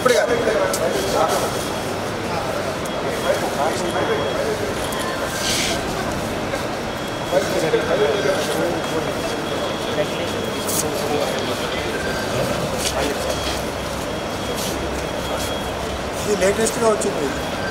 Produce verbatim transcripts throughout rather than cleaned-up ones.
ఇప్పుడు కాదు ఇది లేటెస్ట్గా వచ్చింది.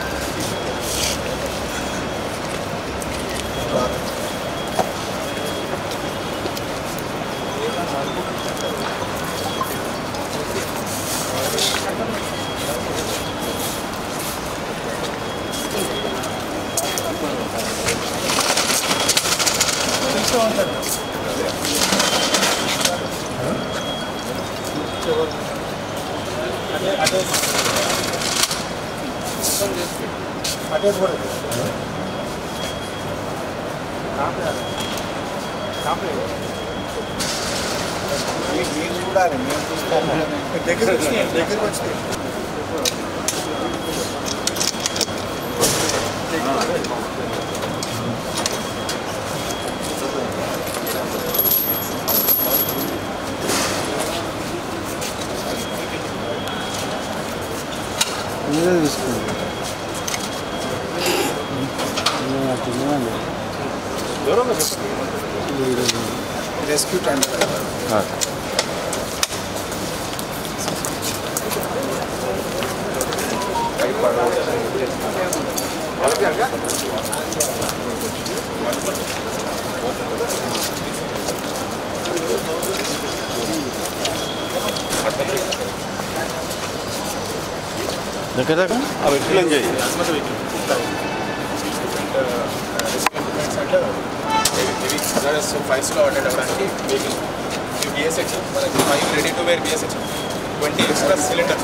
అదే కూడా మీరు చూడాలి, మేము చూస్తాము. దగ్గర వచ్చి దగ్గరకు వచ్చి తీసుకోండి. రెస్క్యూ టైం దగ్గర దగ్గర అవి ఎక్స్ప్లెయిన్ చేయి. ఫైవ్స్లో అటెండ్ అవ్వడానికి వెహికల్ బిఎస్హెచ్ మనకి five ready to wear BSH twenty extra cylinders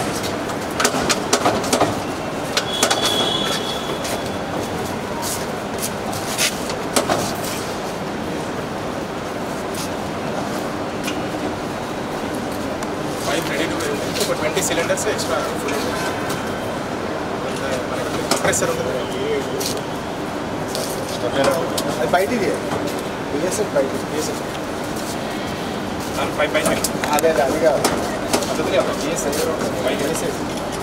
five ready to wear ఒక ట్వంటీ సిలిండర్స్ ఎక్స్ట్రా ఫుల్ మనకి కంప్రెసర్ ఉంటుంది అది బయటిది బిఎస్ఎఫ్ బయట బిఎస్ఎఫ్ ఫైవ్ బయట అదే అదే అది కాదు పద్ధతి బిఎస్ఎఫ్ ఫైవ్ బిఎస్ఎఫ్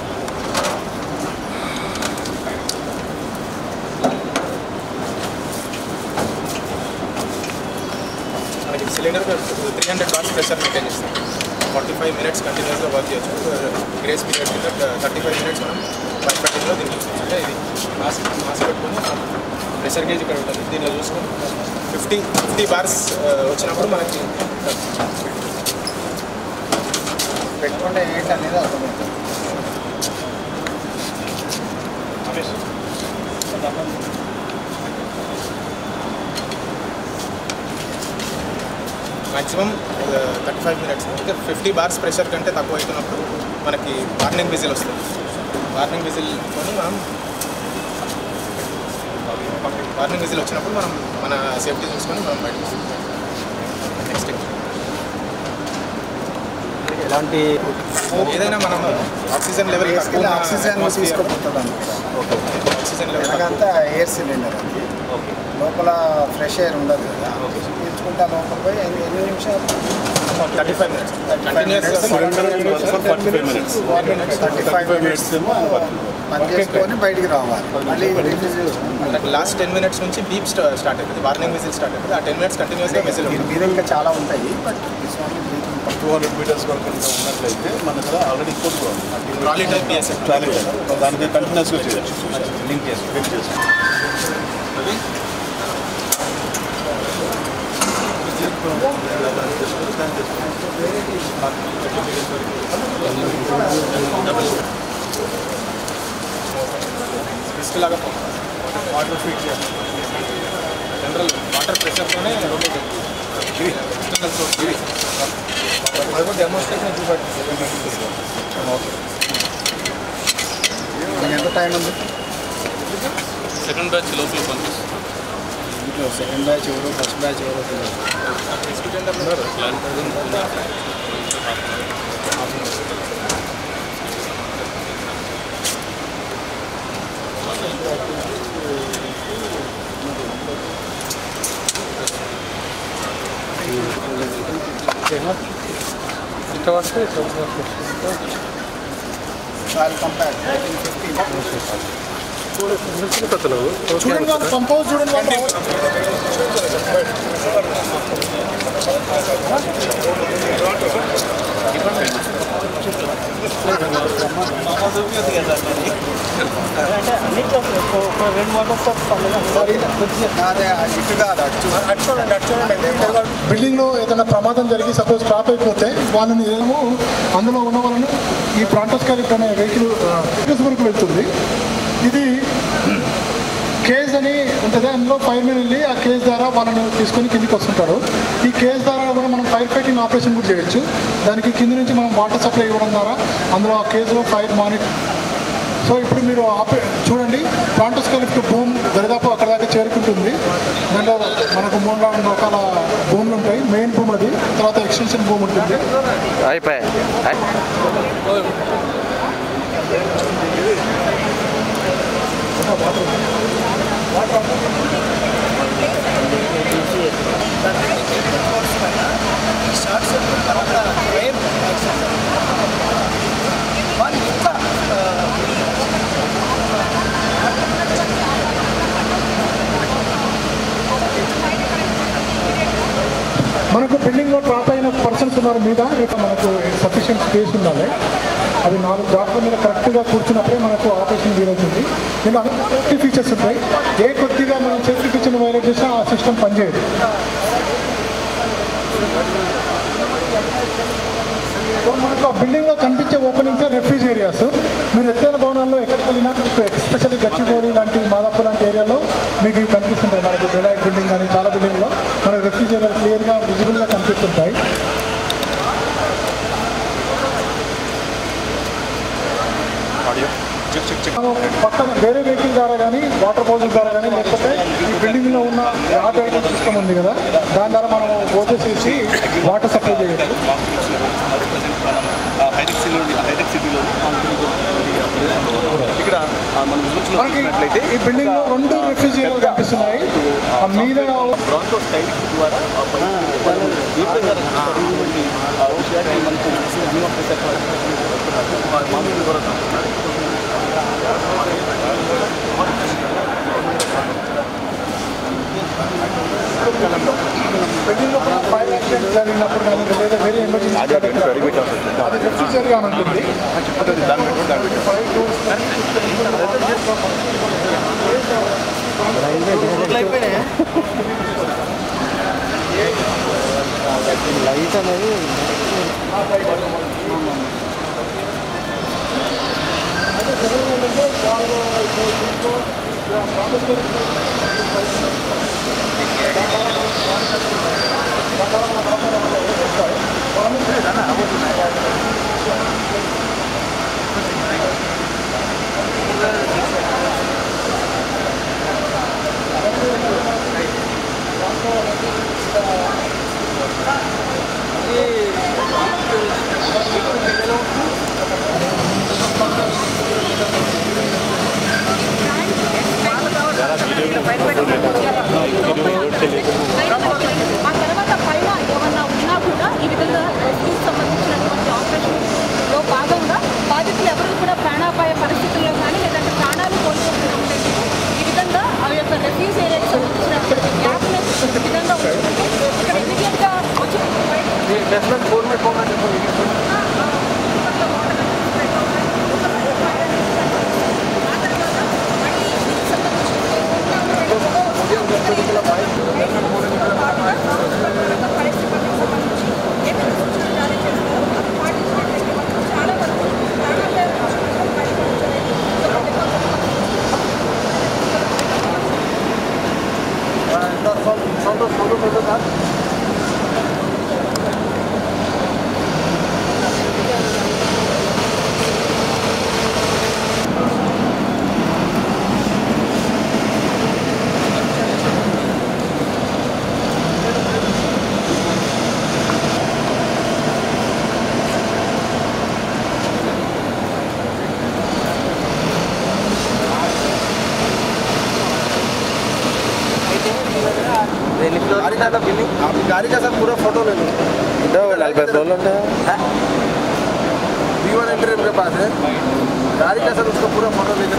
మనకి cylinder three hundred bars pressure maintain చేస్తాం. ఫార్టీ ఫైవ్ మినిట్స్ కంటిన్యూస్గా వర్క్ చేయొచ్చు. గ్రేస్ పీరియడ్ కింద థర్టీ ఫైవ్ మినిట్స్ మనం ఫైవ్ థర్టీలో దీనికి అంటే ఇది మాస్క్ మాస్క్ పెట్టుకొని ప్రెషర్ గేజ్ ఇక్కడ ఉంటుంది. దీనిలో చూసుకొని ఫిఫ్టీ ఫిఫ్టీ బార్స్ వచ్చినప్పుడు మనకి పెట్టుకుంటే ఏంటి అనేది అర్థమవుతుంది. మ్యాక్సిమం థర్టీ ఫైవ్ మినిట్స్ అంటే ఫిఫ్టీ బార్స్ ప్రెషర్ కంటే తక్కువ అవుతున్నప్పుడు మనకి వార్నింగ్ విజిల్ వస్తుంది. వార్నింగ్ విజిల్ కొని మనం వార్నింగ్ విజిల్ వచ్చినప్పుడు మనం మన సేఫ్టీ చూసుకొని మనం బయటకు వస్తాం. నెక్స్ట్ ఎలాంటి ఏదైనా మనం ఆక్సిజన్ లెవెల్ ఆక్సిజన్ తీసుకోపోతుంది. ఓకే ఆక్సిజన్ లెవెల్ అంతా ఎయిర్ సిలిండర్ అది లోపల ఫ్రెష్ ఎయిర్ ఉండదు కదా, పీల్చుకుంటా లోపల పోయి ఎన్ని ఎన్ని నిమిషాలు thirty five minutes thirty five minutes పని చేసుకొని బయటికి రావాలి. మళ్ళీ లాస్ట్ టెన్ మినిట్స్ నుంచి బీప్ స్టార్ట్ అవుతుంది, వార్నింగ్ విజిల్ స్టార్ట్ అవుతుంది. ఆ టెన్ మినిట్స్ కంటిన్యూస్గా విజిల్ మీద ఇంకా చాలా ఉంటాయి. బట్ టూ హండ్రెడ్ మీటర్స్ వరకు ఉన్నట్లయితే మన దగ్గర ఆల్రెడీ కోరుకోవాలి ట్రాలీ టైప్ బిఎస్ఎఫ్ ట్రాలీ దానికి కంటిన్యూస్గా చేయొచ్చు. లింక్ చేసి లింక్ చేసి లాగా వాటర్ ఫీడ్ చేయాలి. జనరల్ వాటర్ ప్రెషర్తోనే రొటేట్ ఎక్స్టర్నల్ సోర్స్ అది కూడా డెమోన్స్ట్రేషన్ చూపెట్టింది. ఎంత టైం ఉంది? సెకండ్ బ్యాచ్ లోపల పంపిస్తుంది. సెకండ్ బ్యాచ్ ఎవరు ఫస్ట్ బ్యాచ్ ఎవరు ఎగ్జిక్యూటివ్ ఉన్నారు. ఇట్లా వస్తే సారీ కంపేర్ చూడండి వాళ్ళు పంప్ హౌస్ చూడండి వాళ్ళు బిల్డింగ్ లో ఏదైనా ప్రమాదం జరిగి సపోజ్ స్టాప్ అయిపోతే వాళ్ళని ఏమో అందులో ఉన్న వాళ్ళని ఈ ప్రాంటోస్కాలిక్ అనే వెహికల్ వరకు వెళ్తుంది. ఇది కేజ్ అని ఉంటుంది, అందులో ఫైర్ మెన్ వెళ్ళి ఆ కేజ్ ద్వారా వాళ్ళని తీసుకొని కిందికి వస్తుంటారు. ఈ కేజ్ ద్వారా కూడా మనం ఫైర్ ఫైటింగ్ ఆపరేషన్ కూడా చేయొచ్చు. దానికి కింది నుంచి మనం వాటర్ సప్లై ఇవ్వడం ద్వారా అందులో ఆ కేజ్లో ఫైర్ మానిటర్. సో ఇప్పుడు మీరు ఆపే చూడండి ప్రాంటోస్కాలిక్ భూమ్ దరిదాపు అక్కడ దాకా చేరుకుంటుంది. దాంట్లో మనకు మూడు నాలుగు రకాల భూములు ఉంటాయి. మెయిన్ భూమ్ అది, తర్వాత ఎక్స్టెన్షన్ భూమి ఉంటుంది. మనకు బిల్డింగ్లో డ్రాప్ అయిన పర్సన్స్ ఉన్నారు మీద, మనకు సఫిషియెంట్ స్పేస్ ఉండాలి. అది నాలుగు డాక్ల మీద కరెక్ట్గా కూర్చున్నప్పుడే మనకు ఆపరేషన్ వీలవుతుంది. దీంట్లో అన్ని సేఫ్టీ ఫీచర్స్ ఉంటాయి. ఏ కొద్దిగా మనం సేఫ్టీ ఫీచర్ని వైలేట్ చేసినా ఆ సిస్టమ్ పనిచేయదు. మనకు ఆ బిల్డింగ్లో కనిపించే ఓపెనింగ్స్ రెఫ్యూజ్ ఏరియాస్. మీరు ఎత్తైన భవనాల్లో ఎక్కడికి వెళ్ళినా ఎస్పెషల్లీ గచ్చిబౌలి లాంటి మాదాపూర్ లాంటి ఏరియాలో మీకు ఇవి కనిపిస్తుంటాయి. మనకు బెలాయ్ బిల్డింగ్ కానీ చాలా బిల్డింగ్లో మనకు రెఫ్యూజ్ ఏరియాలు క్లియర్గా విజిబుల్గా కనిపిస్తుంటాయి. పక్కన వేరే వెహికల్ ద్వారా కానీ వాటర్ పౌజల్ ద్వారా కానీ లేకపోతే ఈ బిల్డింగ్లో ఉన్న వాటర్ సిస్టమ్ ఉంది కదా, దాని ద్వారా మనం పోసేసి వాటర్ సప్లై చేయొచ్చు. మనకి ఈ బిల్డింగ్ లో రెండు రెఫ్రిజిరేటర్లు కనిపిస్తున్నాయి. మీద బిల్డింగ్ లో ఫైర్ యాక్సిడెంట్ జరిగినప్పుడు కానీ లేదా వేరే ఎమర్జెన్సీ అది రెఫ్రిజిరేటర్ అని ఉంటుంది. ఫైవ్ డోర్స్ లైట్ అనేది ఆ తర్వాత పైన ఏమన్నా ఉన్నా కూడా ఈ విధంగా రెస్క్యూకి సంబంధించినటువంటి ఆపరేషన్లో భాగంగా బాధితులు ఎవరు కూడా ప్రాణాపాయ పరిస్థితుల్లో కానీ లేదంటే ప్రాణాలు కోల్పోకుండా ఉండేందుకు ఈ విధంగా ఆ యొక్క రెఫ్యూజ్ ఏరియాకి సంబంధించినటువంటి గ్యాప్ని ఈ విధంగా ఉంచుకుంటే ఇక్కడ ఇమీడియట్గా వచ్చి गाड़ी का सर पूरा फोटो ले लो। नलभై రోజులు ఉంటాయా? वी वन एंट्री के पास है गाड़ी का सर उसका पूरा मोटर लेकर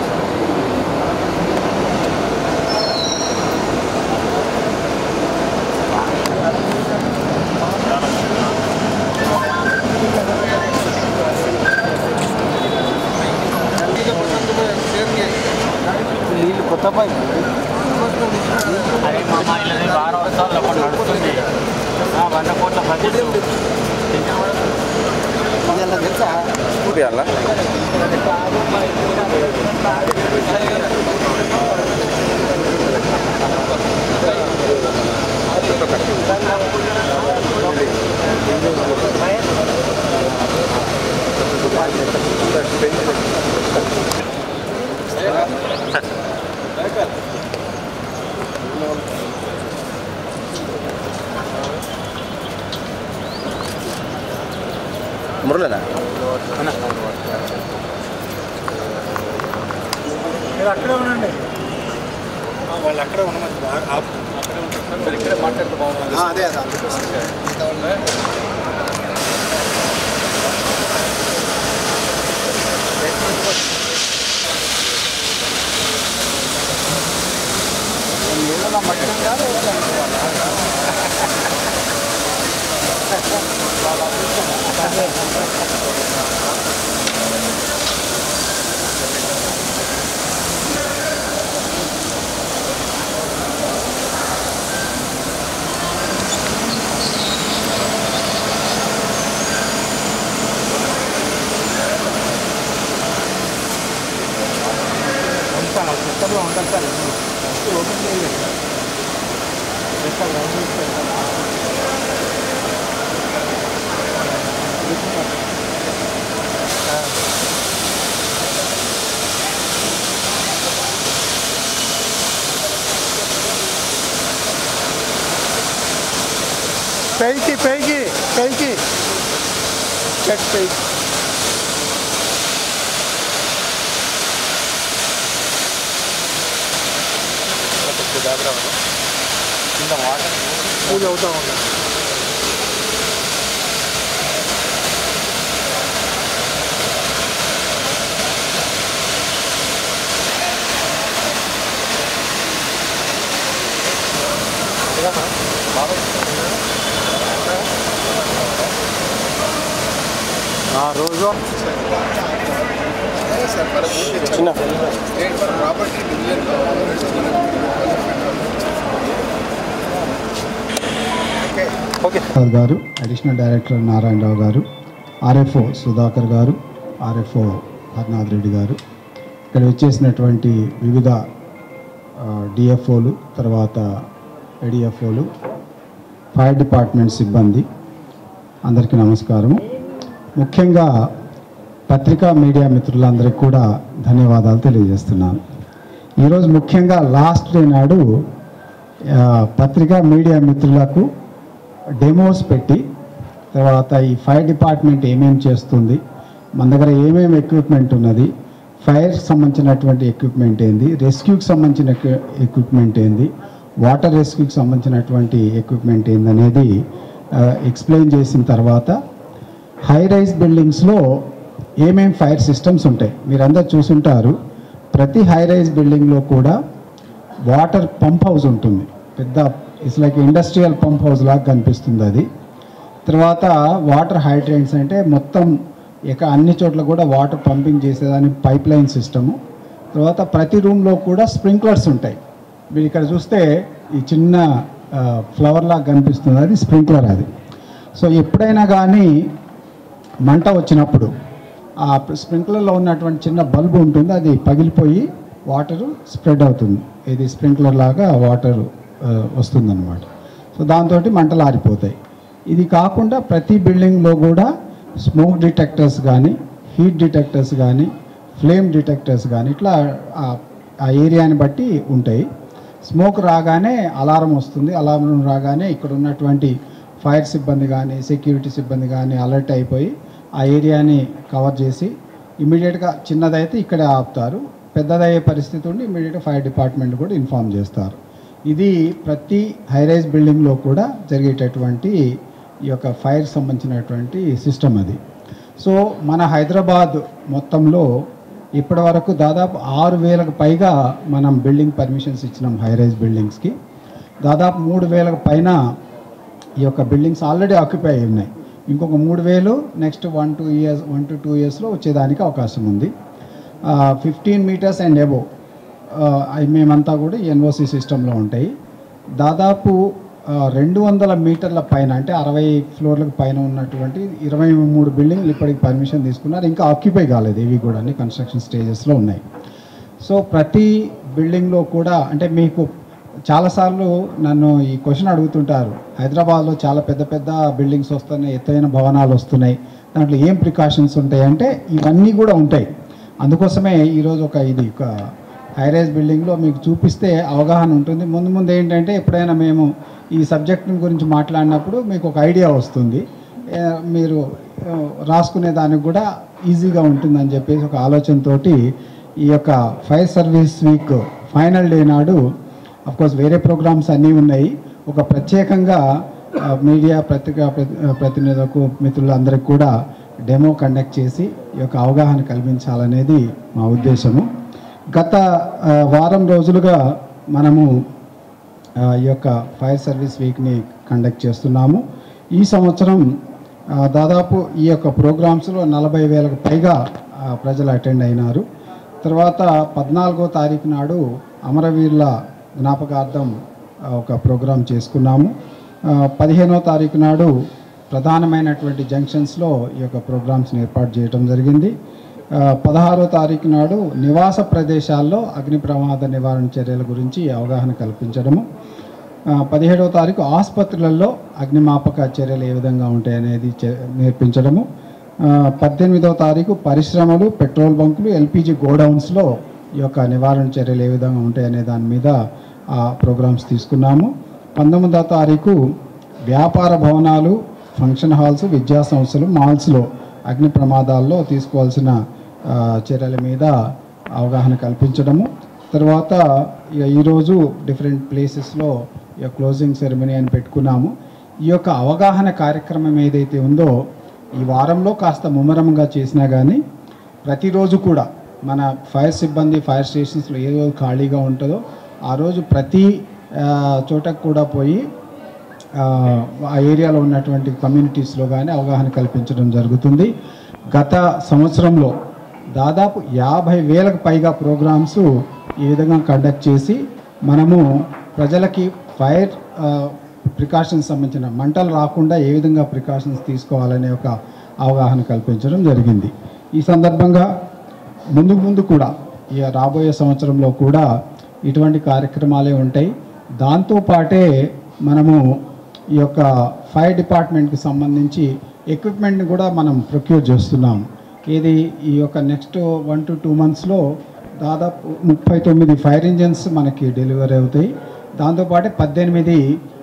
నీళ్ళు కొత్త పైపు అరే మా ఇల్లు బాగా వస్తాను అప్పుడు నడుస్తుంది వంద కోట్ల బడ్జెట్ తెలుసా మురళనా మీరు అక్కడే ఉండండి. వాళ్ళు అక్కడే ఉన్నమాట అక్కడే ఉంటారు ఇక్కడే మాట్లాడితే బాగుంటుంది. అదే అదే అందుకోసం ఏదైనా మట్టం కాదు సిస్టంలో ఉంటుంది సార్ ఓపెన్ చేయలేదు పైకి పైకి పైకి చెక్ పైకి కింద వాటర్ పూజ అవుతూ ఉంది. రోజు చిన్న ప్రాపర్టీ గారు అడిషనల్ డైరెక్టర్ నారాయణరావు గారు, ఆర్ఎఫ్ఓ సుధాకర్ గారు, ఆర్ఎఫ్ఓ హర్నాథ్ రెడ్డి గారు, ఇక్కడ వచ్చేసినటువంటి వివిధ డిఎఫ్ఓలు, తర్వాత ఏడిఎఫ్ఓలు, ఫైర్ డిపార్ట్మెంట్ సిబ్బంది అందరికీ నమస్కారం. ముఖ్యంగా పత్రికా మీడియా మిత్రులందరికీ కూడా ధన్యవాదాలు తెలియజేస్తున్నాను. ఈరోజు ముఖ్యంగా లాస్ట్ డే నాడు పత్రికా మీడియా మిత్రులకు డెమోస్ పెట్టి, తర్వాత ఈ ఫైర్ డిపార్ట్మెంట్ ఏమేమి చేస్తుంది, మన దగ్గర ఏమేమి ఎక్విప్మెంట్ ఉన్నది, ఫైర్ సంబంధించినటువంటి ఎక్విప్మెంట్ ఏంది, రెస్క్యూకి సంబంధించిన ఎక్విప్మెంట్ ఏంది, వాటర్ రెస్క్యూకి సంబంధించినటువంటి ఎక్విప్మెంట్ ఏంది అనేది ఎక్స్ప్లెయిన్ చేసిన తర్వాత, హై రైజ్ బిల్డింగ్స్లో ఏమేమి ఫైర్ సిస్టమ్స్ ఉంటాయి మీరందరూ చూసుంటారు. ప్రతి హై రైజ్ బిల్డింగ్లో కూడా వాటర్ పంప్ హౌస్ ఉంటుంది. పెద్ద it's like industrial pump house లాగా కనిపిస్తుంది అది. తర్వాత వాటర్ హైడ్రెంట్స్ అంటే మొత్తం ఇక అన్ని చోట్ల కూడా వాటర్ పంపింగ్ చేసేదానికి పైప్ లైన్ సిస్టము. తర్వాత ప్రతి రూమ్లో కూడా స్ప్రింక్లర్స్ ఉంటాయి. మీరు ఇక్కడ చూస్తే ఈ చిన్న ఫ్లవర్ లాగా కనిపిస్తుంది, అది స్ప్రింక్లర్ అది. సో ఎప్పుడైనా కానీ మంట వచ్చినప్పుడు ఆ స్ప్రింక్లర్లో ఉన్నటువంటి చిన్న బల్బు ఉంటుంది, అది పగిలిపోయి వాటరు స్ప్రెడ్ అవుతుంది. ఇది స్ప్రింక్లర్ లాగా వాటర్ వస్తుందన్నమాట. సో దాంతో మంటలు ఆరిపోతాయి. ఇది కాకుండా ప్రతి బిల్డింగ్లో కూడా స్మోక్ డిటెక్టర్స్ కానీ, హీట్ డిటెక్టర్స్ కానీ, ఫ్లేమ్ డిటెక్టర్స్ కానీ ఇట్లా ఆ ఏరియాని బట్టి ఉంటాయి. స్మోక్ రాగానే అలారం వస్తుంది. అలారం రాగానే ఇక్కడ ఉన్నటువంటి ఫైర్ సిబ్బంది కానీ, సెక్యూరిటీ సిబ్బంది కానీ అలర్ట్ అయిపోయి ఆ ఏరియాని కవర్ చేసి ఇమీడియట్గా, చిన్నదైతే ఇక్కడే ఆపుతారు, పెద్దదయ్యే పరిస్థితి ఉండి ఇమీడియట్గా ఫైర్ డిపార్ట్మెంట్ కూడా ఇన్ఫామ్ చేస్తారు. ఇది ప్రతి హైరైజ్ బిల్డింగ్లో కూడా జరిగేటటువంటి ఈ యొక్క ఫైర్ సంబంధించినటువంటి సిస్టమ్ అది. సో మన హైదరాబాద్ మొత్తంలో ఇప్పటి వరకు దాదాపు ఆరు వేలకు పైగా మనం బిల్డింగ్ పర్మిషన్స్ ఇచ్చినాం హై రైజ్ బిల్డింగ్స్కి. దాదాపు మూడు వేలకు పైన ఈ యొక్క బిల్డింగ్స్ ఆల్రెడీ ఆక్యుపై అయి ఉన్నాయి. ఇంకొక మూడు వేలు next one two years one to two ఇయర్స్లో వచ్చేదానికి అవకాశం ఉంది. ఫిఫ్టీన్ మీటర్స్ అండ్ అబోవ్ మేమంతా కూడా ఎన్ఓసి సిస్టంలో ఉంటాయి. దాదాపు రెండు వందల మీటర్ల పైన అంటే అరవై ఫ్లోర్లకు పైన ఉన్నటువంటి ఇరవై మూడు బిల్డింగ్లు ఇప్పటికి పర్మిషన్ తీసుకున్నారు. ఇంకా ఆక్యుపై కాలేదు, ఇవి కూడా అన్ని కన్స్ట్రక్షన్ స్టేజెస్లో ఉన్నాయి. సో ప్రతి బిల్డింగ్లో కూడా అంటే మీకు చాలాసార్లు నన్ను ఈ క్వశ్చన్ అడుగుతుంటారు, హైదరాబాద్లో చాలా పెద్ద పెద్ద బిల్డింగ్స్ వస్తున్నాయి, ఎత్తైన భవనాలు వస్తున్నాయి, దాంట్లో ఏం ప్రికాషన్స్ ఉంటాయి అంటే ఇవన్నీ కూడా ఉంటాయి. అందుకోసమే ఈరోజు ఒక ఇది ఒక హైరైజ్ బిల్డింగ్లో మీకు చూపిస్తే అవగాహన ఉంటుంది. ముందు ముందు ఏంటంటే ఎప్పుడైనా మేము ఈ సబ్జెక్ట్ గురించి మాట్లాడినప్పుడు మీకు ఒక ఐడియా వస్తుంది, మీరు రాసుకునే దానికి కూడా ఈజీగా ఉంటుందని చెప్పేసి ఒక ఆలోచనతోటి ఈ యొక్క fire service week final day నాడు అఫ్కోర్స్ వేరే ప్రోగ్రామ్స్ అన్నీ ఉన్నాయి, ఒక ప్రత్యేకంగా మీడియా పత్రికా ప్రతినిధులకు మిత్రులందరికీ కూడా డెమో కండక్ట్ చేసి ఈ యొక్క అవగాహన కల్పించాలనేది మా ఉద్దేశము. గత వారం రోజులుగా మనము ఈ యొక్క ఫైర్ సర్వీస్ వీక్ని కండక్ట్ చేస్తున్నాము. ఈ సంవత్సరం దాదాపు ఈ యొక్క ప్రోగ్రామ్స్లో నలభై వేలకు పైగా ప్రజలు అటెండ్ అయినారు. తర్వాత పద్నాలుగో తారీఖు నాడు అమరవీరుల జ్ఞాపకార్థం ఒక ప్రోగ్రాం చేసుకున్నాము. పదిహేనో తారీఖు నాడు ప్రధానమైనటువంటి జంక్షన్స్లో ఈ యొక్క ప్రోగ్రామ్స్ని ఏర్పాటు చేయడం జరిగింది. పదహారో తారీఖు నాడు నివాస ప్రదేశాల్లో అగ్ని ప్రమాద నివారణ చర్యల గురించి అవగాహన కల్పించడము. పదిహేడవ తారీఖు ఆసుపత్రులలో అగ్నిమాపక చర్యలు ఏ విధంగా ఉంటాయనేది నేర్పించడము. పద్దెనిమిదవ తారీఖు పరిశ్రమలు, పెట్రోల్ బంకులు, ఎల్పిజి గోడౌన్స్లో ఈ యొక్క నివారణ చర్యలు ఏ విధంగా ఉంటాయనే దాని మీద ఆ ప్రోగ్రామ్స్ తీసుకున్నాము. పంతొమ్మిదవ తారీఖు వ్యాపార భవనాలు, ఫంక్షన్ హాల్స్, విద్యా సంస్థలు, మాల్స్లో అగ్ని ప్రమాదాల్లో తీసుకోవాల్సిన చర్యల మీద అవగాహన కల్పించడము. తర్వాత ఈరోజు డిఫరెంట్ ప్లేసెస్లో ఈ క్లోజింగ్ సెరమనీ అని పెట్టుకున్నాము. ఈ యొక్క అవగాహన కార్యక్రమం ఏదైతే ఉందో ఈ వారంలో కాస్త ముమ్మరంగా చేసినా కానీ ప్రతిరోజు కూడా మన ఫైర్ సిబ్బంది ఫైర్ స్టేషన్స్లో ఏ రోజు ఖాళీగా ఉంటుందో ఆ రోజు ప్రతి చోటకు కూడా పోయి ఆ ఏరియాలో ఉన్నటువంటి కమ్యూనిటీస్లో కానీ అవగాహన కల్పించడం జరుగుతుంది. గత సంవత్సరంలో దాదాపు యాభై వేలకు పైగా ప్రోగ్రామ్స్ ఈ విధంగా కండక్ట్ చేసి మనము ప్రజలకి ఫైర్ ప్రికాషన్స్ సంబంధించిన మంటలు రాకుండా ఏ విధంగా ప్రికాషన్స్ తీసుకోవాలనే ఒక అవగాహన కల్పించడం జరిగింది. ఈ సందర్భంగా ముందు ముందు కూడా ఈ రాబోయే సంవత్సరంలో కూడా ఇటువంటి కార్యక్రమాలే ఉంటాయి. దాంతోపాటే మనము ఈ యొక్క ఫైర్ డిపార్ట్మెంట్కి సంబంధించి ఎక్విప్మెంట్ని కూడా మనం ప్రొక్యూర్ చేస్తున్నాం. ఇది ఈ యొక్క నెక్స్ట్ వన్ టు టూ మంత్స్లో దాదాపు ముప్పై తొమ్మిది ఫైర్ ఇంజన్స్ మనకి డెలివరీ అవుతాయి. దాంతోపాటు పద్దెనిమిది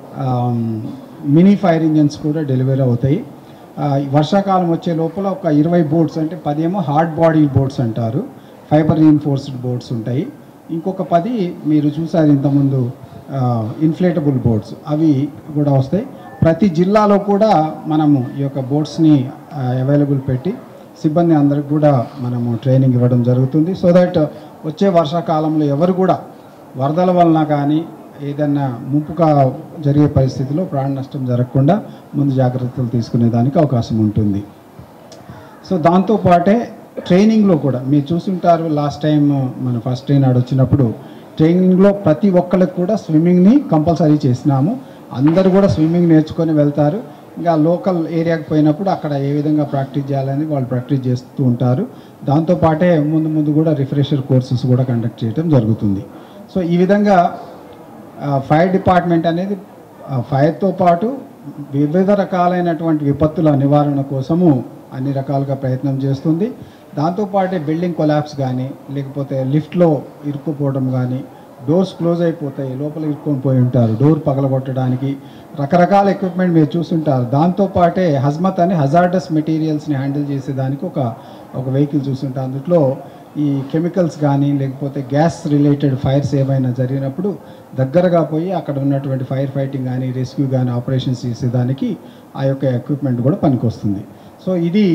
మినీ ఫైర్ ఇంజన్స్ కూడా డెలివరీ అవుతాయి. వర్షాకాలం వచ్చే లోపల ఒక ఇరవై బోట్స్ అంటే పది ఏమో హార్డ్ బాడీ బోట్స్ అంటారు, ఫైబర్ రీఇన్ఫోర్స్డ్ బోట్స్ ఉంటాయి. ఇంకొక పది మీరు చూసారు ఇంతకుముందు ఇన్ఫ్లేటబుల్ బోట్స్, అవి కూడా వస్తాయి. ప్రతి జిల్లాలో కూడా మనము ఈ యొక్క బోట్స్ని అవైలబుల్ పెట్టి సిబ్బంది అందరికి కూడా మనము ట్రైనింగ్ ఇవ్వడం జరుగుతుంది. సో దట్ వచ్చే వర్షాకాలంలో ఎవరు కూడా వరదల వలన కానీ ఏదైనా ముంపుగా జరిగే పరిస్థితిలో ప్రాణ నష్టం జరగకుండా ముందు జాగ్రత్తలు తీసుకునే దానికి అవకాశం ఉంటుంది. సో దాంతోపాటే ట్రైనింగ్లో కూడా మీరు చూసుంటారు, లాస్ట్ టైం మన ఫస్ట్ డే నాడు వచ్చినప్పుడు ట్రైనింగ్లో ప్రతి ఒక్కరికి కూడా స్విమ్మింగ్ని కంపల్సరీ చేసినాము. అందరూ కూడా స్విమ్మింగ్ నేర్చుకొని వెళ్తారు. ఇంకా లోకల్ ఏరియాకి పోయినప్పుడు అక్కడ ఏ విధంగా ప్రాక్టీస్ చేయాలని వాళ్ళు ప్రాక్టీస్ చేస్తూ ఉంటారు. దాంతోపాటే ముందు ముందు కూడా రిఫ్రెషర్ కోర్సెస్ కూడా కండక్ట్ చేయడం జరుగుతుంది. సో ఈ విధంగా ఫైర్ డిపార్ట్మెంట్ అనేది ఫైర్తో పాటు వివిధ రకాలైనటువంటి విపత్తుల నివారణ కోసము అన్ని రకాలుగా ప్రయత్నం చేస్తుంది. దాంతోపాటే బిల్డింగ్ కొలాప్స్ కానీ లేకపోతే లిఫ్ట్లో ఇరుక్కుపోవడం కానీ, డోర్స్ క్లోజ్ అయిపోతాయి, లోపల ఇరుక్కొని పోయి ఉంటారు, డోర్ పగలగొట్టడానికి రకరకాల ఎక్విప్మెంట్ మీరు చూస్తుంటారు. దాంతోపాటే హజ్మత్ అని హజార్డస్ మెటీరియల్స్ని హ్యాండిల్ చేసేదానికి ఒక ఒక వెహికల్ చూస్తుంటారు. అందులో ఈ కెమికల్స్ కానీ లేకపోతే గ్యాస్ రిలేటెడ్ ఫైర్స్ ఏమైనా జరిగినప్పుడు దగ్గరగా పోయి అక్కడ ఉన్నటువంటి ఫైర్ ఫైటింగ్ కానీ రెస్క్యూ కానీ ఆపరేషన్స్ చేసేదానికి ఆ యొక్క ఎక్విప్మెంట్ కూడా పనికొస్తుంది. సో ఇది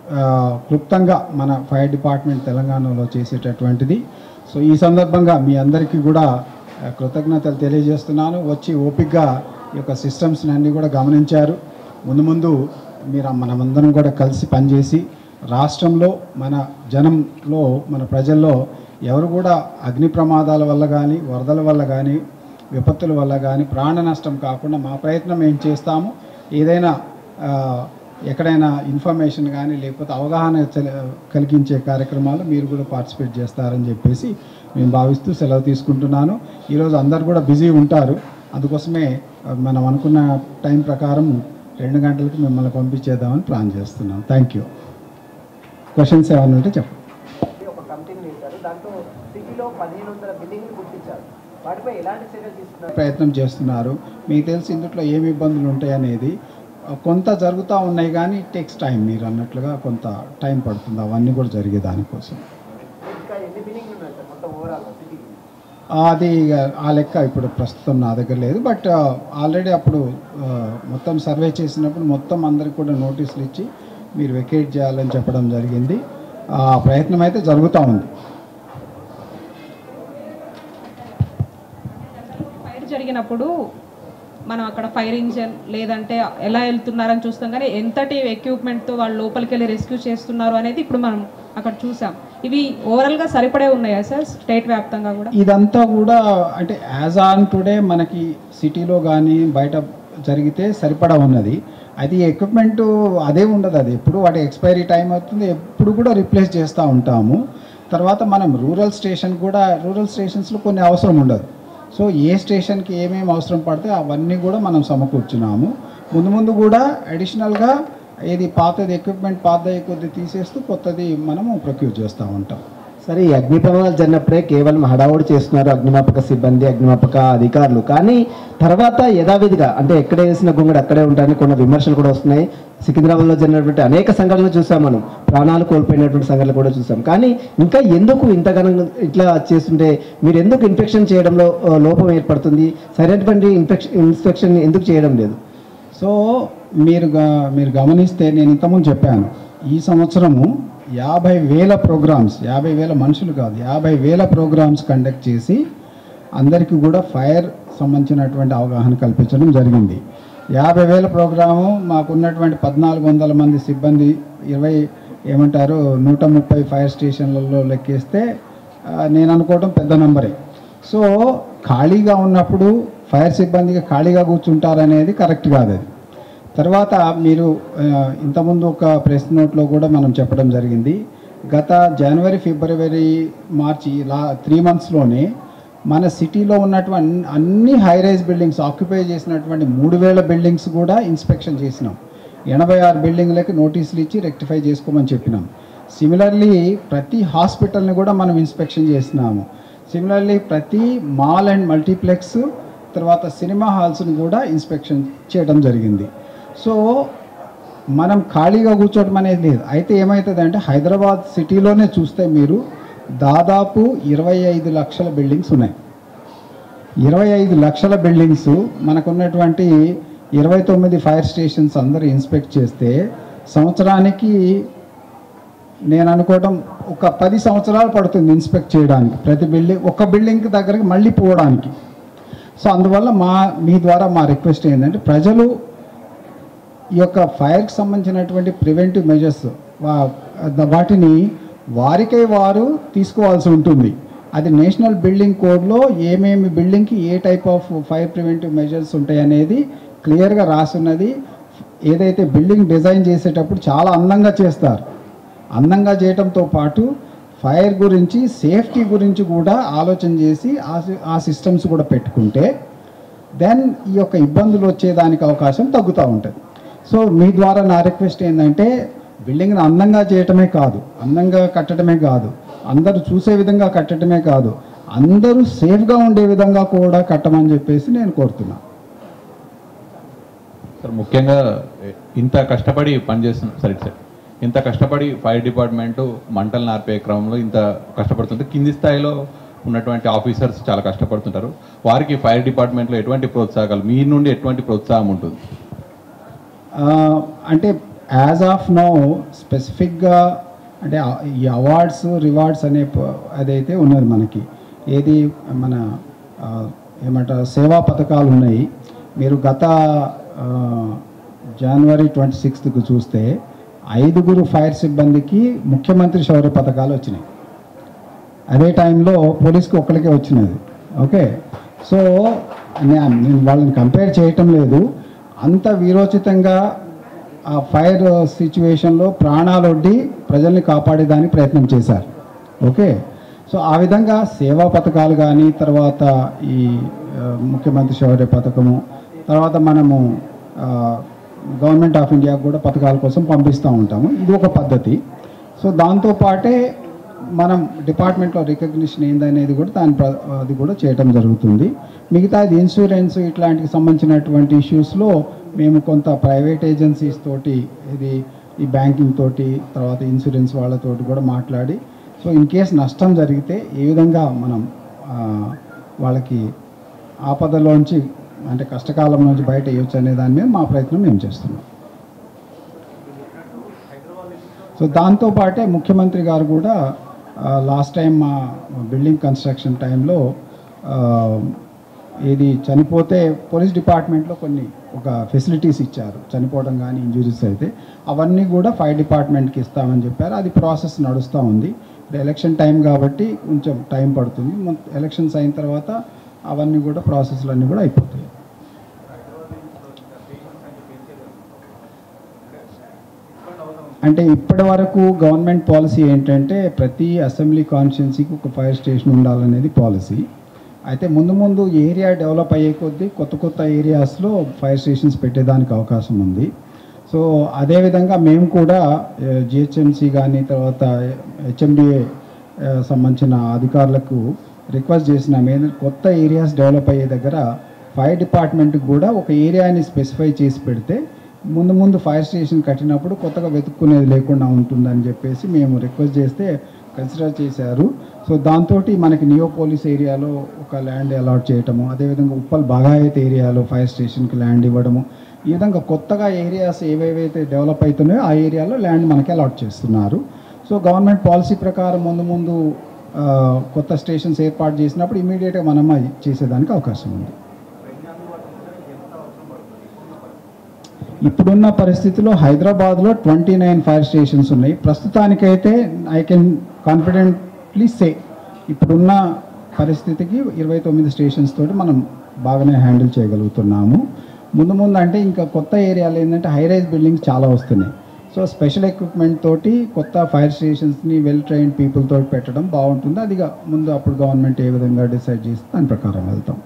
క్లుప్తంగా మన ఫైర్ డిపార్ట్మెంట్ తెలంగాణలో చేసేటటువంటిది. సో ఈ సందర్భంగా మీ అందరికీ కూడా కృతజ్ఞతలు తెలియజేస్తున్నాను. వచ్చి ఓపికగా ఈ యొక్క సిస్టమ్స్ని అన్నీ కూడా గమనించారు. ముందు ముందు మీరు మనమందరం కూడా కలిసి పనిచేసి రాష్ట్రంలో మన జనంలో మన ప్రజల్లో ఎవరు కూడా అగ్ని ప్రమాదాల వల్ల కానీ వరదల వల్ల కానీ విపత్తుల వల్ల కానీ ప్రాణ నష్టం కాకుండా మా ప్రయత్నం ఏం చేస్తాము, ఏదైనా ఎక్కడైనా ఇన్ఫర్మేషన్ కానీ లేకపోతే అవగాహన కలిగించే కార్యక్రమాలు మీరు కూడా పార్టిసిపేట్ చేస్తారని చెప్పేసి నేను భావిస్తూ సెలవు తీసుకుంటున్నాను. ఈరోజు అందరు కూడా బిజీ ఉంటారు, అందుకోసమే మనం అనుకున్న టైం ప్రకారం రెండు గంటలకు మిమ్మల్ని పంపించేద్దామని ప్లాన్ చేస్తున్నాం. Thank you. క్వశ్చన్స్ ఏమైనా ఉంటే చెప్పండి. ఒక కమిటీని వేశారు, దాంట్లో సిటీలో పదిహేను వందల బిల్డింగ్లు గుర్తించారు. వాటిపై ఎలాంటి చర్యలు తీసుకున్నారు? ప్రయత్నం చేస్తున్నారు. మీకు తెలిసి ఇందులో ఏమి ఇబ్బందులు ఉంటాయనేది కొంత జరుగుతూ ఉన్నాయి, కానీ టేక్స్ టైం. మీరు అన్నట్లుగా కొంత టైం పడుతుంది అవన్నీ కూడా జరిగే దానికోసం. ఇంకా ఎన్ని బిల్డింగ్లు ఉన్నాయి సార్ మొత్తం ఓవరాల్ సిటీకి? అది ఆ లెక్క ఇప్పుడు ప్రస్తుతం నా దగ్గర లేదు, బట్ ఆల్రెడీ అప్పుడు మొత్తం సర్వే చేసినప్పుడు మొత్తం అందరికి కూడా నోటీసులు ఇచ్చి మీరు వెకేట్ చేయాలని చెప్పడం జరిగింది. ఆ ప్రయత్నం అయితే జరుగుతూ ఉంది. ఫైర్ జరిగినప్పుడు మనం అక్కడ ఫైర్ ఇంజన్ లేదంటే ఎలా వెళ్తున్నారని చూస్తాం, కానీ ఎంతటి ఎక్విప్మెంట్తో వాళ్ళు లోపలికి వెళ్ళి రెస్క్యూ చేస్తున్నారు అనేది ఇప్పుడు మనం అక్కడ చూసాం. ఇవి ఓవరాల్గా సరిపడే ఉన్నాయా సార్ స్టేట్ వ్యాప్తంగా కూడా? ఇదంతా కూడా అంటే యాజ్ ఆన్ టుడే మనకి సిటీలో కానీ బయట జరిగితే సరిపడా ఉన్నది. అది ఎక్విప్మెంట్ అదే ఉండదు, అది ఎప్పుడు వాటి ఎక్స్పైరీ టైం అవుతుంది, ఎప్పుడు కూడా రిప్లేస్ చేస్తూ ఉంటాము. తర్వాత మనం రూరల్ స్టేషన్ కూడా రూరల్ స్టేషన్స్లో కొన్ని అవసరం ఉండదు. సో ఏ స్టేషన్కి ఏమేమి అవసరం పడితే అవన్నీ కూడా మనం సమకూర్చున్నాము. ముందు ముందు కూడా అడిషనల్గా ఏది పాతది ఎక్విప్మెంట్ పాతది కొద్ది తీసేస్తూ కొత్తది మనము ప్రొక్యూర్ చేస్తూ ఉంటాం. సరే, ఈ అగ్ని ప్రమాదాలు జరిగినప్పుడే కేవలం హడావుడి చేస్తున్నారు అగ్నిమాపక సిబ్బంది, అగ్నిమాపక అధికారులు. కానీ తర్వాత యథావిధిగా అంటే ఎక్కడ వేసిన గుంగడు అక్కడే ఉంటాయని కొన్ని విమర్శలు కూడా వస్తున్నాయి. సికింద్రాబాద్లో జరిగినటువంటి అనేక సంఘటనలు చూసాం, మనం ప్రాణాలు కోల్పోయినటువంటి సంఘటనలు కూడా చూసాం. కానీ ఇంకా ఎందుకు ఇంతగానో ఇట్లా చేస్తుంటే మీరు ఎందుకు ఇన్ఫెక్షన్ చేయడంలో లోపం ఏర్పడుతుంది? సరైనటువంటి ఇన్ఫెక్షన్ ఇన్స్పెక్షన్ ఎందుకు చేయడం లేదు? సో మీరు మీరు గమనిస్తే నేను ఇంతకుముందు చెప్పాను, ఈ సంవత్సరము యాభై వేల ప్రోగ్రామ్స్ యాభై వేల మనుషులు కాదు యాభై వేల ప్రోగ్రామ్స్ కండక్ట్ చేసి అందరికీ కూడా ఫైర్ సంబంధించినటువంటి అవగాహన కల్పించడం జరిగింది. యాభై వేల ప్రోగ్రాము మాకున్నటువంటి పద్నాలుగు వందల మంది సిబ్బంది ఇరవై ఏమంటారు నూట ముప్పై ఫైర్ స్టేషన్లలో లెక్కేస్తే నేను అనుకోవడం పెద్ద నంబరే. సో ఖాళీగా ఉన్నప్పుడు ఫైర్ సిబ్బందిగా ఖాళీగా కూర్చుంటారనేది కరెక్ట్ కాదు. అది తర్వాత మీరు ఇంతకుముందు ఒక ప్రెస్ నోట్లో కూడా మనం చెప్పడం జరిగింది, గత జనవరి ఫిబ్రవరి మార్చి లా త్రీ మంత్స్లోనే మన సిటీలో ఉన్నటువంటి అన్ని హై రైజ్ బిల్డింగ్స్ ఆక్యుపై చేసినటువంటి మూడు వేల బిల్డింగ్స్ కూడా ఇన్స్పెక్షన్ చేసినాం. ఎనభై ఆరు బిల్డింగ్లకి నోటీసులు ఇచ్చి రెక్టిఫై చేసుకోమని చెప్పినాం. సిమిలర్లీ ప్రతి హాస్పిటల్ని కూడా మనం ఇన్స్పెక్షన్ చేసినాము. సిమిలర్లీ ప్రతి మాల్ అండ్ మల్టీప్లెక్స్ తర్వాత సినిమా హాల్స్ని కూడా ఇన్స్పెక్షన్ చేయడం జరిగింది. సో మనం ఖాళీగా కూర్చోవడం అనేది లేదు. అయితే ఏమవుతుందంటే హైదరాబాద్ సిటీలోనే చూస్తే మీరు దాదాపు ఇరవై ఐదు లక్షల బిల్డింగ్స్ ఉన్నాయి. ఇరవై ఐదు లక్షల బిల్డింగ్స్ మనకున్నటువంటి ఇరవై తొమ్మిది ఫైర్ స్టేషన్స్ అందరూ ఇన్స్పెక్ట్ చేస్తే సంవత్సరానికి నేను అనుకోవటం ఒక పది సంవత్సరాలు పడుతుంది ఇన్స్పెక్ట్ చేయడానికి, ప్రతి బిల్డింగ్ ఒక బిల్డింగ్ దగ్గరికి మళ్ళీ పోవడానికి. సో అందువల్ల మా మీ ద్వారా మా రిక్వెస్ట్ ఏంటంటే ప్రజలు ఈ యొక్క ఫైర్కి సంబంధించినటువంటి ప్రివెంటివ్ మెజర్స్ వాటిని వారికై వారు తీసుకోవాల్సి ఉంటుంది. అది నేషనల్ బిల్డింగ్ కోడ్లో ఏమేమి బిల్డింగ్కి ఏ type of fire preventive measures ఉంటాయనేది క్లియర్గా రాసున్నది. ఏదైతే బిల్డింగ్ డిజైన్ చేసేటప్పుడు చాలా అందంగా చేస్తారు, అందంగా చేయడంతో పాటు ఫైర్ గురించి సేఫ్టీ గురించి కూడా ఆలోచన చేసి ఆ సిస్టమ్స్ కూడా పెట్టుకుంటే దెన్ ఈ యొక్క ఇబ్బందులు వచ్చేదానికి అవకాశం తగ్గుతూ ఉంటుంది. సో మీ ద్వారా నా రిక్వెస్ట్ ఏంటంటే బిల్డింగ్ని అందంగా చేయటమే కాదు, అందంగా కట్టడమే కాదు, అందరూ చూసే విధంగా కట్టడమే కాదు, అందరూ సేఫ్గా ఉండే విధంగా కూడా కట్టమని చెప్పేసి నేను కోరుతున్నాను. సార్ ముఖ్యంగా ఇంత కష్టపడి పనిచేస్తున్నాం సార్ సార్ ఇంత కష్టపడి ఫైర్ డిపార్ట్మెంటు మంటలు నార్పే క్రమంలో ఇంత కష్టపడుతుంటే కింది స్థాయిలో ఉన్నటువంటి ఆఫీసర్స్ చాలా కష్టపడుతుంటారు. వారికి ఫైర్ డిపార్ట్మెంట్లో ఎటువంటి ప్రోత్సాహాలు మీ నుండి ఎటువంటి ప్రోత్సాహం ఉంటుంది? అంటే యాజ్ ఆఫ్ నౌ స్పెసిఫిక్గా అంటే ఈ అవార్డ్స్ రివార్డ్స్ అనే అదైతే ఉన్నది మనకి. ఏది మన ఏమంటారు సేవా పథకాలు ఉన్నాయి. మీరు గత జనవరి ట్వంటీ సిక్స్త్కు చూస్తే ఐదుగురు ఫైర్ సిబ్బందికి ముఖ్యమంత్రి శౌర్య పథకాలు వచ్చినాయి. అదే టైంలో పోలీస్కి ఒక్కరికే వచ్చినది. ఓకే, సో నేను వాళ్ళని కంపేర్ చేయటం లేదు. అంత వీరోచితంగా ఆ ఫైర్ సిచ్యువేషన్లో ప్రాణాలొడ్డి ప్రజల్ని కాపాడేదానికి ప్రయత్నం చేశారు. ఓకే, సో ఆ విధంగా సేవా పథకాలు కానీ తర్వాత ఈ ముఖ్యమంత్రి శౌర్య పథకము తర్వాత మనము గవర్నమెంట్ ఆఫ్ ఇండియాకు కూడా పథకాల కోసం పంపిస్తూ ఉంటాము. ఇది ఒక పద్ధతి. సో దాంతోపాటే మనం డిపార్ట్మెంట్లో రికగ్నిషన్ ఏందనేది కూడా దాని అది కూడా చేయటం జరుగుతుంది. మిగతా ఇది ఇన్సూరెన్స్ ఇట్లాంటికి సంబంధించినటువంటి ఇష్యూస్లో మేము కొంత ప్రైవేట్ ఏజెన్సీస్ తోటి ఇది ఈ బ్యాంకింగ్ తోటి తర్వాత ఇన్సూరెన్స్ వాళ్ళతోటి కూడా మాట్లాడి సో ఇన్ కేస్ నష్టం జరిగితే ఏ విధంగా మనం వాళ్ళకి ఆపదలోంచి అంటే కష్టకాలం నుంచి బయట వేయొచ్చు అనే దాని మీద మా ప్రయత్నం మేము చేస్తున్నాం. సో దాంతోపాటే ముఖ్యమంత్రి గారు కూడా లాస్ట్ టైం మా బిల్డింగ్ కన్స్ట్రక్షన్ టైంలో ఇది చనిపోతే పోలీస్ డిపార్ట్మెంట్లో కొన్ని ఒక ఫెసిలిటీస్ ఇచ్చారు. చనిపోవడం కానీ ఇంజురీస్ అయితే అవన్నీ కూడా ఫైర్ డిపార్ట్మెంట్కి ఇస్తామని చెప్పారు. అది ప్రాసెస్ నడుస్తూ ఉంది. ఇప్పుడు ఎలక్షన్ టైం కాబట్టి కొంచెం టైం పడుతుంది. ఎలక్షన్స్ అయిన తర్వాత అవన్నీ కూడా ప్రాసెస్లు అన్నీ కూడా అయిపోతాయి. అంటే ఇప్పటి వరకు గవర్నమెంట్ పాలసీ ఏంటంటే ప్రతి అసెంబ్లీ కాన్స్టిట్యున్సీకి ఒక ఫైర్ స్టేషన్ ఉండాలనేది పాలసీ. అయితే ముందు ముందు ఏరియా డెవలప్ అయ్యే కొద్దీ కొత్త కొత్త ఏరియాస్లో ఫైర్ స్టేషన్స్ పెట్టేదానికి అవకాశం ఉంది. సో అదేవిధంగా మేము కూడా జిహెచ్ఎంసీ కానీ తర్వాత హెచ్ఎండిఏ సంబంధించిన అధికారులకు రిక్వెస్ట్ చేసినాం. ఏంటంటే కొత్త ఏరియాస్ డెవలప్ అయ్యే దగ్గర ఫైర్ డిపార్ట్మెంట్కి కూడా ఒక ఏరియాని స్పెసిఫై చేసి పెడితే ముందు ముందు ఫైర్ స్టేషన్ కట్టినప్పుడు కొత్తగా వెతుక్కునేది లేకుండా ఉంటుందని చెప్పేసి మేము రిక్వెస్ట్ చేస్తే కన్సిడర్ చేశారు. సో దాంతో మనకి నియోపోలిస్ ఏరియాలో ఒక ల్యాండ్ అలాట్ చేయటము, అదేవిధంగా ఉప్పల్ బాగాయత్ ఏరియాలో ఫైర్ స్టేషన్కి ల్యాండ్ ఇవ్వడము, ఈ విధంగా కొత్తగా ఏరియాస్ ఏవేవైతే డెవలప్ అవుతున్నాయో ఆ ఏరియాలో ల్యాండ్ మనకి అలాట్ చేస్తున్నారు. సో గవర్నమెంట్ పాలసీ ప్రకారం ముందు ముందు కొత్త స్టేషన్స్ ఏర్పాటు చేసినప్పుడు ఇమీడియట్గా మనం చేసేదానికి అవకాశం ఉంది. ఇప్పుడున్న పరిస్థితిలో హైదరాబాద్లో ట్వంటీ నైన్ ఫైర్ స్టేషన్స్ ఉన్నాయి. ప్రస్తుతానికైతే ఐ కెన్ కాన్ఫిడెంట్లీ సే ఇప్పుడున్న పరిస్థితికి ఇరవై తొమ్మిది స్టేషన్స్ తోటి మనం బాగానే హ్యాండిల్ చేయగలుగుతున్నాము. ముందు ముందు అంటే ఇంకా కొత్త ఏరియాలు ఏంటంటే హై రైజ్ బిల్డింగ్స్ చాలా వస్తున్నాయి. సో స్పెషల్ ఎక్విప్మెంట్ తోటి కొత్త ఫైర్ స్టేషన్స్ని వెల్ ట్రైన్డ్ పీపుల్ తోటి పెట్టడం బాగుంటుంది. అది ముందు అప్పుడు గవర్నమెంట్ ఏ విధంగా డిసైడ్ చేస్తే దాని ప్రకారం వెళ్తాం.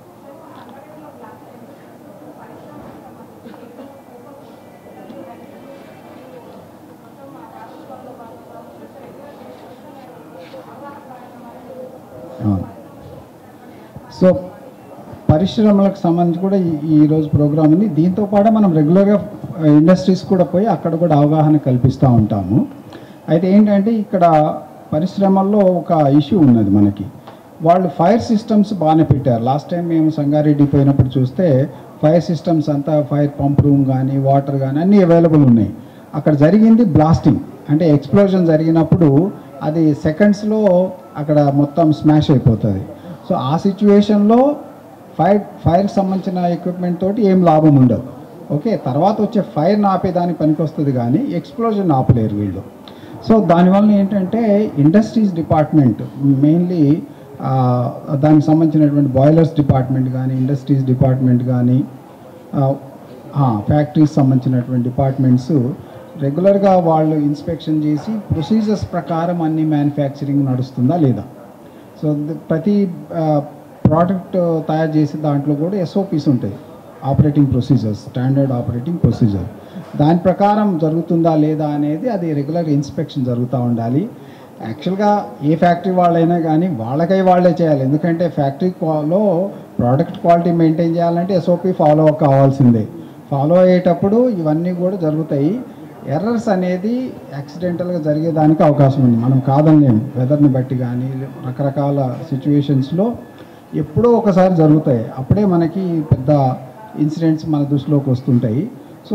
సో పరిశ్రమలకు సంబంధించి కూడా ఈరోజు ప్రోగ్రామ్ ఉంది. దీంతో పాటు మనం రెగ్యులర్గా ఇండస్ట్రీస్ కూడా పోయి అక్కడ కూడా అవగాహన కల్పిస్తూ ఉంటాము. అయితే ఏంటంటే ఇక్కడ పరిశ్రమల్లో ఒక ఇష్యూ ఉన్నది మనకి. వాళ్ళు ఫైర్ సిస్టమ్స్ బాగానే పెట్టారు. లాస్ట్ టైం మేము సంగారెడ్డి పోయినప్పుడు చూస్తే ఫైర్ సిస్టమ్స్ అంతా ఫైర్ పంప్ రూమ్ కానీ వాటర్ కానీ అన్నీ అవైలబుల్ ఉన్నాయి. అక్కడ జరిగింది బ్లాస్టింగ్, అంటే ఎక్స్ప్లోజన్ జరిగినప్పుడు అది సెకండ్స్లో అక్కడ మొత్తం స్మాష్ అయిపోతుంది. సో ఆ సిచ్యువేషన్లో ఫైర్ ఫైర్కి సంబంధించిన ఎక్విప్మెంట్ తోటి ఏం లాభం ఉండదు. ఓకే, తర్వాత వచ్చే ఫైర్ని ఆపేదానికి పనికి వస్తుంది కానీ ఎక్స్ప్లోజన్ ఆపలేరు వీళ్ళు. సో దానివల్ల ఏంటంటే ఇండస్ట్రీస్ డిపార్ట్మెంట్ మెయిన్లీ దానికి సంబంధించినటువంటి బాయిలర్స్ డిపార్ట్మెంట్ కానీ ఇండస్ట్రీస్ డిపార్ట్మెంట్ కానీ ఫ్యాక్టరీస్ సంబంధించినటువంటి డిపార్ట్మెంట్స్ రెగ్యులర్గా వాళ్ళు ఇన్స్పెక్షన్ చేసి ప్రొసీజర్స్ ప్రకారం అన్ని మ్యానుఫ్యాక్చరింగ్ నడుస్తుందా లేదా. సో ప్రతి ప్రోడక్ట్ తయారు చేసే దాంట్లో కూడా ఎస్ఓపీస్ ఉంటాయి, operating procedures, standard operating procedure. దాని ప్రకారం జరుగుతుందా లేదా అనేది అది రెగ్యులర్ ఇన్స్పెక్షన్ జరుగుతూ ఉండాలి. యాక్చువల్గా ఏ ఫ్యాక్టరీ వాళ్ళైనా కానీ వాళ్ళకై వాళ్ళే చేయాలి. ఎందుకంటే ఫ్యాక్టరీలో ప్రోడక్ట్ క్వాలిటీ మెయింటైన్ చేయాలంటే ఎస్ఓపి ఫాలో కావాల్సిందే. ఫాలో అయ్యేటప్పుడు ఇవన్నీ కూడా జరుగుతాయి. ఎర్రర్స్ అనేది యాక్సిడెంటల్గా జరిగేదానికి అవకాశం ఉంది, మనం కాదనలేము. వెదర్ని బట్టి కానీ రకరకాల సిచ్యువేషన్స్లో ఎప్పుడో ఒకసారి జరుగుతాయి. అప్పుడే మనకి పెద్ద ఇన్సిడెంట్స్ మన దృష్టిలోకి వస్తుంటాయి. సో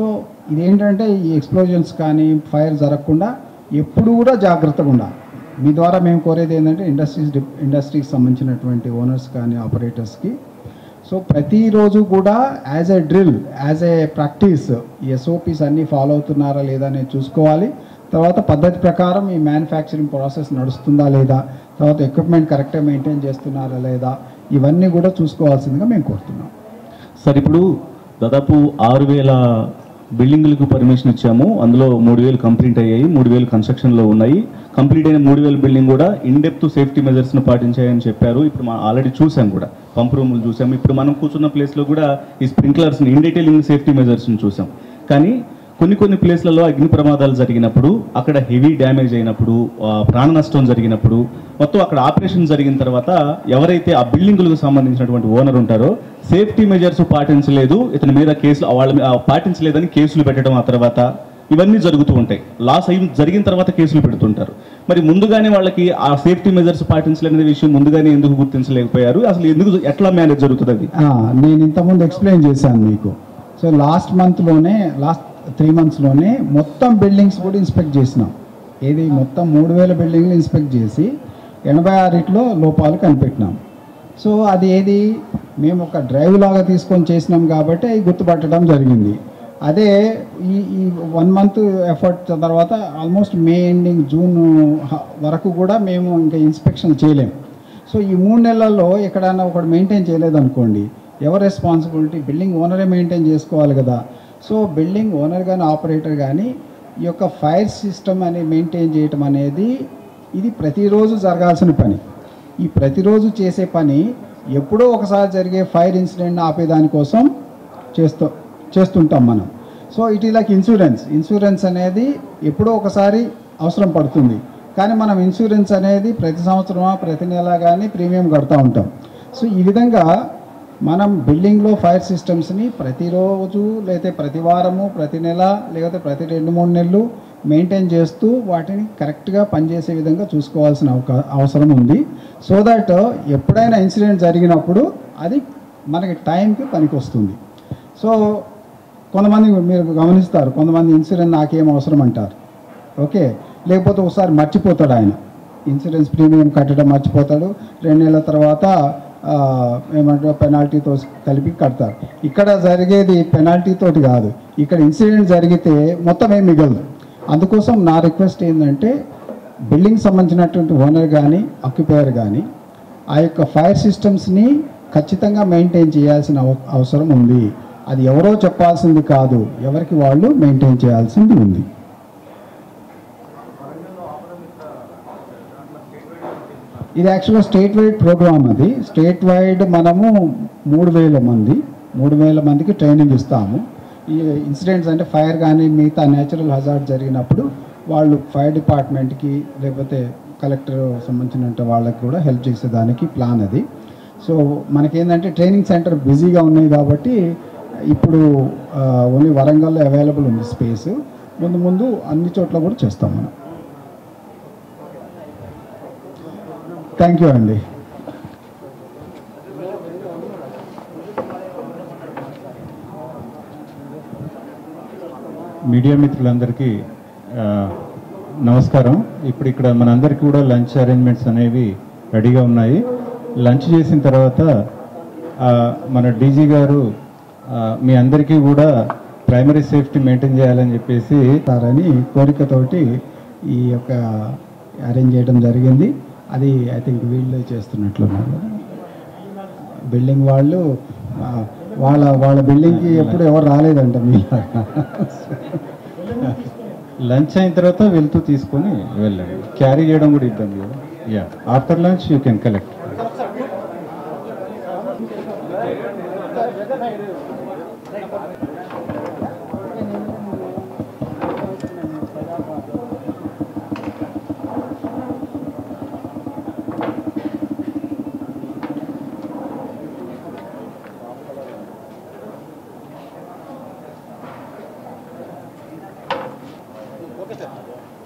ఇదేంటంటే ఈ ఎక్స్ప్లోజన్స్ కానీ ఫైర్ జరగకుండా ఎప్పుడు కూడా జాగ్రత్తగా ఉండాలి. మీ ద్వారా మేము కోరేది ఏంటంటే ఇండస్ట్రీస్ ఇండస్ట్రీకి సంబంధించినటువంటి ఓనర్స్ కానీ ఆపరేటర్స్కి సో ప్రతిరోజు కూడా as a drill as a practice SOPs అన్నీ ఫాలో అవుతున్నారా లేదా అనేది చూసుకోవాలి. తర్వాత పద్ధతి ప్రకారం ఈ మ్యానుఫ్యాక్చరింగ్ ప్రాసెస్ నడుస్తుందా లేదా, తర్వాత ఎక్విప్మెంట్ కరెక్ట్గా మెయింటైన్ చేస్తున్నారా లేదా, ఇవన్నీ కూడా చూసుకోవాల్సిందిగా మేము కోరుతున్నాం. సార్ ఇప్పుడు దాదాపు ఆరు వేల బిల్డింగ్లకు పర్మిషన్ ఇచ్చాము. అందులో మూడు వేలు కంప్లీట్ అయ్యాయి, మూడు వేలు కన్స్ట్రక్షన్లో ఉన్నాయి. కంప్లీట్ అయిన మూడు వేల బిల్డింగ్ కూడా ఇన్డెప్త్ సేఫ్టీ మెజర్స్ను పాటించాయని చెప్పారు. ఇప్పుడు మనం ఆల్రెడీ చూసాం కూడా, పంప్ రూములు చూసాం. ఇప్పుడు మనం కూర్చున్న ప్లేస్లో కూడా ఈ స్ప్రింక్లర్స్ని ఇన్ డీటెయిలింగ్ సేఫ్టీ మెజర్స్ని చూసాం. కానీ కొన్ని కొన్ని ప్లేస్లలో అగ్ని ప్రమాదాలు జరిగినప్పుడు, అక్కడ హెవీ డ్యామేజ్ అయినప్పుడు, ప్రాణ నష్టం జరిగినప్పుడు, మొత్తం అక్కడ ఆపరేషన్ జరిగిన తర్వాత ఎవరైతే ఆ బిల్డింగులకు సంబంధించినటువంటి ఓనర్ ఉంటారో సేఫ్టీ మెజర్స్ పాటించలేదు, ఇతని మీద కేసులు వాళ్ళ పాటించలేదని కేసులు పెట్టడం, ఆ తర్వాత ఇవన్నీ జరుగుతూ ఉంటాయి. లాస్ అయి జరిగిన తర్వాత కేసులు పెడుతుంటారు. మరి ముందుగానే వాళ్ళకి ఆ సేఫ్టీ మెజర్స్ పాటించలేని విషయం ముందుగానే ఎందుకు గుర్తించలేకపోయారు? అసలు ఎందుకు, ఎట్లా మేనేజ్ జరుగుతుంది అది? నేను ఇంతకుముందు ఎక్స్ప్లెయిన్ చేశాను మీకు. సో లాస్ట్ మంత్లోనే లాస్ట్ త్రీ మంత్స్లోనే మొత్తం బిల్డింగ్స్ కూడా ఇన్స్పెక్ట్ చేసినాం. ఏది మొత్తం మూడు వేల బిల్డింగ్లు ఇన్స్పెక్ట్ చేసి ఎనభై ఆరిట్లో లోపాలు కనిపెట్టినాం. సో అది ఏది మేము ఒక డ్రైవ్ లాగా తీసుకొని చేసినాం కాబట్టి అవి గుర్తుపట్టడం జరిగింది. అదే ఈ ఈ వన్ మంత్ ఎఫర్ట్ తర్వాత ఆల్మోస్ట్ మే ఎండింగ్ జూన్ వరకు కూడా మేము ఇంకా ఇన్స్పెక్షన్ చేయలేము. సో ఈ మూడు నెలల్లో ఎక్కడైనా ఒకటి మెయింటైన్ చేయలేదనుకోండి, ఎవరు రెస్పాన్సిబిలిటీ? బిల్డింగ్ ఓనరే మెయింటైన్ చేసుకోవాలి కదా. సో బిల్డింగ్ ఓనర్ కానీ ఆపరేటర్ కానీ ఈ యొక్క ఫైర్ సిస్టమ్ అని మెయింటైన్ చేయటం అనేది ఇది ప్రతిరోజు జరగాల్సిన పని. ఈ ప్రతిరోజు చేసే పని ఎప్పుడో ఒకసారి జరిగే ఫైర్ ఇన్సిడెంట్ని ఆపేదానికోసం చేస్తూ చేస్తుంటాం మనం. So it is like insurance. Insurance అనేది ఎప్పుడో ఒకసారి అవసరం పడుతుంది, కానీ మనం ఇన్సూరెన్స్ అనేది ప్రతి సంవత్సరమా ప్రతి నెల కానీ ప్రీమియం కడుతూ ఉంటాం. సో ఈ విధంగా మనం బిల్డింగ్లో ఫైర్ సిస్టమ్స్ని ప్రతిరోజు లేకపోతే ప్రతి వారము, ప్రతి నెల, లేకపోతే ప్రతి రెండు మూడు నెలలు మెయింటైన్ చేస్తూ వాటిని కరెక్ట్గా పనిచేసే విధంగా చూసుకోవాల్సిన అవసరం ఉంది. సో దట్ ఎప్పుడైనా ఇన్సిడెంట్ జరిగినప్పుడు అది మనకి టైంకి పనికి వస్తుంది. సో కొంతమంది మీరు గమనిస్తారు, కొంతమంది ఇన్సూరెన్స్ నాకేం అవసరం అంటారు. ఓకే, లేకపోతే ఒకసారి మర్చిపోతాడు ఆయన, ఇన్సూరెన్స్ ప్రీమియం కట్టడం మర్చిపోతాడు. రెండు నెలల తర్వాత ఏమంటారు పెనాల్టీతో కలిపి కడతారు. ఇక్కడ జరిగేది పెనాల్టీతోటి కాదు, ఇక్కడ ఇన్సిడెంట్ జరిగితే మొత్తం ఏం మిగలదు. అందుకోసం నా రిక్వెస్ట్ ఏంటంటే బిల్డింగ్ సంబంధించినటువంటి ఓనర్ కానీ ఆక్యుపైయర్ కానీ ఆ యొక్క ఫైర్ సిస్టమ్స్ని ఖచ్చితంగా మెయింటైన్ చేయాల్సిన అవసరం ఉంది. అది ఎవరో చెప్పాల్సింది కాదు, ఎవరికి వాళ్ళు మెయింటైన్ చేయాల్సింది ఉంది. ఇది యాక్చువల్గా స్టేట్ వైడ్ ప్రోగ్రామ్. అది స్టేట్ వైడ్ మనము మూడు వేల మంది మూడు వేల మందికి ట్రైనింగ్ ఇస్తాము. ఈ ఇన్సిడెంట్స్ అంటే ఫైర్ కానీ మిగతా న్యాచురల్ హజార్డ్ జరిగినప్పుడు వాళ్ళు ఫైర్ డిపార్ట్మెంట్కి లేకపోతే కలెక్టర్ సంబంధించిన వాళ్ళకి కూడా హెల్ప్ చేసేదానికి ప్లాన్ అది. సో మనకేంటంటే ట్రైనింగ్ సెంటర్ బిజీగా ఉన్నాయి కాబట్టి ఇప్పుడు ఓన్లీ వరంగల్లో అవైలబుల్ ఉంది స్పేస్. ముందు ముందు అన్ని చోట్ల కూడా చేస్తాం మనం. థ్యాంక్ యూ అండి. మీడియా మిత్రులందరికీ నమస్కారం. ఇప్పుడు ఇక్కడ మనందరికీ కూడా లంచ్ అరేంజ్మెంట్స్ అనేవి రెడీగా ఉన్నాయి. లంచ్ చేసిన తర్వాత మన డీజీ గారు మీ అందరికీ కూడా ప్రైమరీ సేఫ్టీ మెయింటైన్ చేయాలని చెప్పేసి అని కోరికతోటి ఈ యొక్క అరేంజ్ చేయడం జరిగింది. అది ఐ థింక్ వీళ్ళే చేస్తున్నట్లున్నారు. బిల్డింగ్ వాళ్ళు వాళ్ళ వాళ్ళ బిల్డింగ్కి ఎప్పుడు ఎవరు రాలేదంట. మీ లంచ్ అయిన తర్వాత వెళ్తూ తీసుకొని వెళ్ళండి. క్యారీ చేయడం కూడా ఇబ్బంది కదా. Yeah after lunch you can collect.